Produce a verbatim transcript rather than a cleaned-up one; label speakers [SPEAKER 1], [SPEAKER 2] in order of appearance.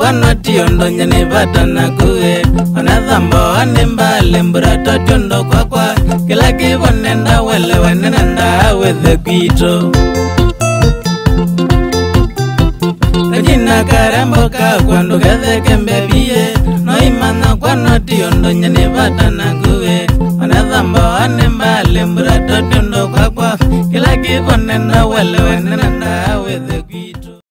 [SPEAKER 1] kwano tiondo nyane batana kuwe Onadhambo animba lembura totondo kwa kwa Kila kibonenda wele wanenenda wethe kwito Najina karembo ka kwando gethe kembebie No imana kwano tiondo nyane batana kuwe Onadhambo animba lembura totondo kwa kwa Kila kibonenda wele wanenenda wethe